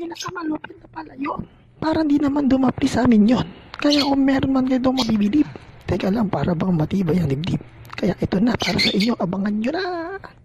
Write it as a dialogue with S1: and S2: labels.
S1: Pinakamalupit na pala yun. Parang di naman dumapli sa amin yun. Kaya kung meron man kayo doon mabibilib, teka lang, para bang matibay ang dibdib. Kaya ito na, para sa inyo, abangan nyo na.